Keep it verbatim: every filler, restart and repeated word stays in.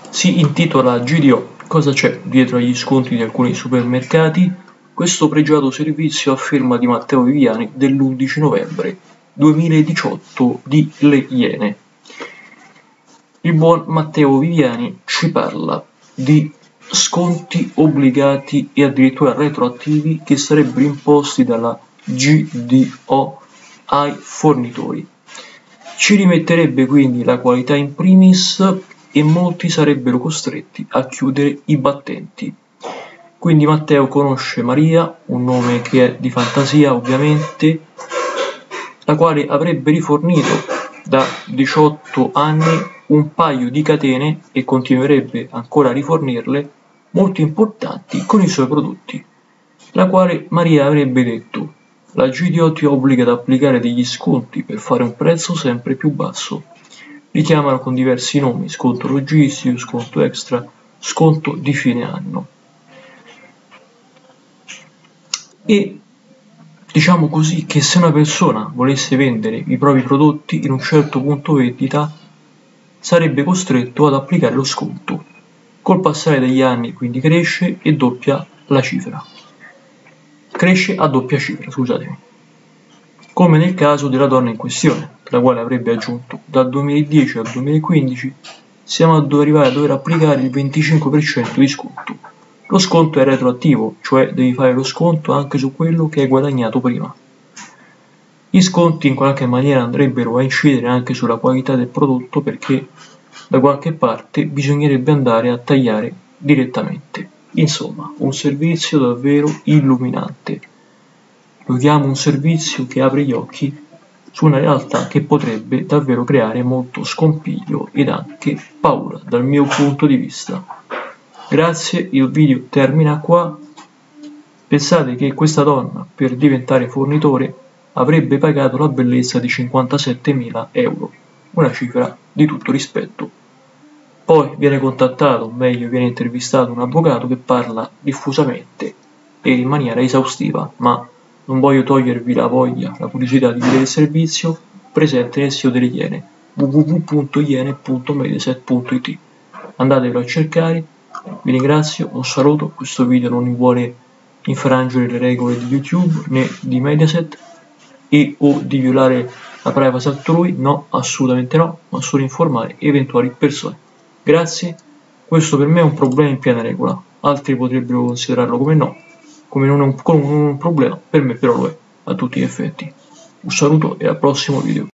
Si intitola G D O, cosa c'è dietro agli sconti di alcuni supermercati? Questo pregiato servizio a firma di Matteo Viviani dell'undici novembre duemiladiciotto di Le Iene. Il buon Matteo Viviani ci parla di sconti obbligati e addirittura retroattivi che sarebbero imposti dalla G D O ai fornitori. Ci rimetterebbe quindi la qualità in primis e molti sarebbero costretti a chiudere i battenti. Quindi Matteo conosce Maria, un nome che è di fantasia ovviamente, la quale avrebbe rifornito da diciotto anni un paio di catene e continuerebbe ancora a rifornirle molto importanti con i suoi prodotti, la quale Maria avrebbe detto: la G D O ti obbliga ad applicare degli sconti per fare un prezzo sempre più basso. Li chiamano con diversi nomi: sconto logistico, sconto extra, sconto di fine anno. E diciamo così che se una persona volesse vendere i propri prodotti in un certo punto vendita sarebbe costretto ad applicare lo sconto. Col passare degli anni quindi cresce e doppia la cifra. Cresce a doppia cifra, scusatemi. Come nel caso della donna in questione, la quale avrebbe aggiunto: dal duemiladieci al duemilaquindici siamo a arrivare a dover applicare il venticinque per cento di sconto. Lo sconto è retroattivo, cioè devi fare lo sconto anche su quello che hai guadagnato prima. Gli sconti in qualche maniera andrebbero a incidere anche sulla qualità del prodotto, perché da qualche parte bisognerebbe andare a tagliare direttamente. Insomma, un servizio davvero illuminante. Lo chiamo un servizio che apre gli occhi su una realtà che potrebbe davvero creare molto scompiglio ed anche paura dal mio punto di vista. Grazie, il video termina qua. Pensate che questa donna per diventare fornitore avrebbe pagato la bellezza di cinquantasettemila euro, una cifra di tutto rispetto. Poi viene contattato, o meglio viene intervistato un avvocato che parla diffusamente e in maniera esaustiva, ma non voglio togliervi la voglia, la curiosità di vedere il servizio presente nel sito delle Iene, w w w punto iene punto mediaset punto it. Andatelo a cercare, vi ringrazio, un saluto. Questo video non vuole infrangere le regole di YouTube né di Mediaset e o di violare la privacy altrui, no, assolutamente no, ma solo informare eventuali persone. Grazie, questo per me è un problema in piena regola, altri potrebbero considerarlo come no, come non è un, come un problema, per me però lo è, a tutti gli effetti. Un saluto e al prossimo video.